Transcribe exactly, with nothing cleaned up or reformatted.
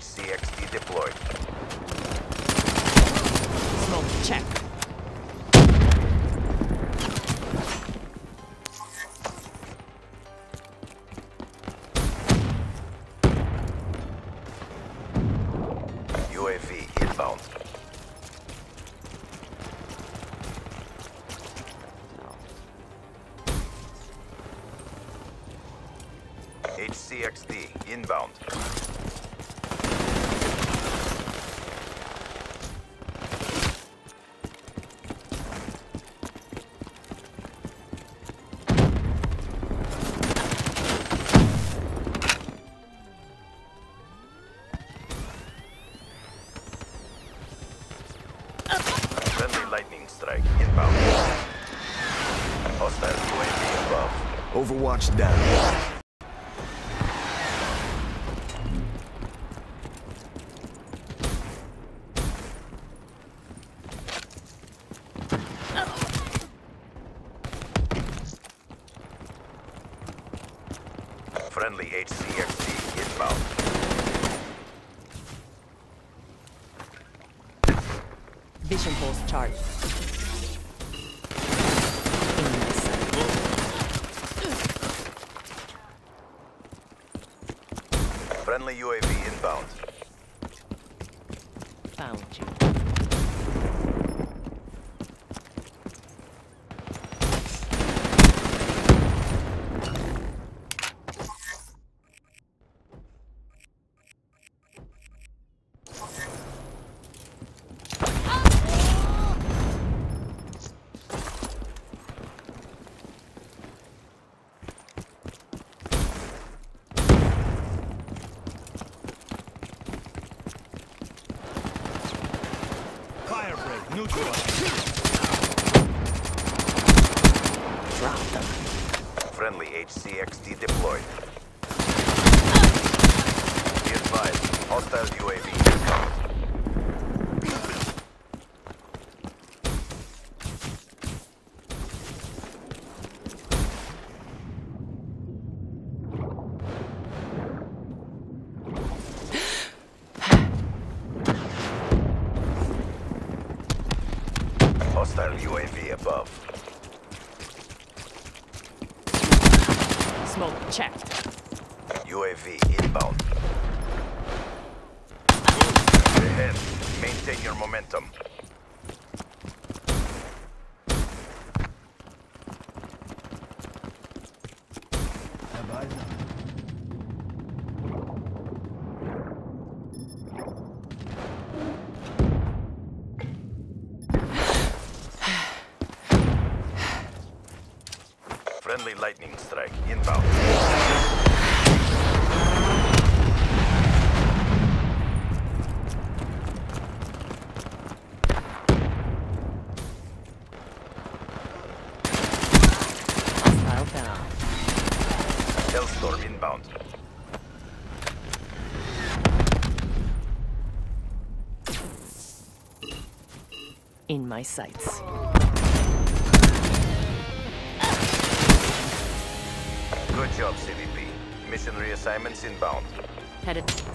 C X D deployed. Smoke check. U A V inbound. H C X D inbound. Friendly lightning strike inbound. Hostile U A V above. Overwatch down. Friendly H C X D inbound. Vision pulse charged. In my sight. Friendly U A V inbound. Found you. Firebreak, neutral. Drop them. Friendly H C X D deployed. Be advised, hostile U A V inbound. Hostile U A V above. Smoke checked. U A V inbound. Ahead. Maintain your momentum. Friendly lightning strike inbound. Hostile down. Hellstorm inbound. In my sights. Good job, C V P. Mission reassignments inbound. Headed.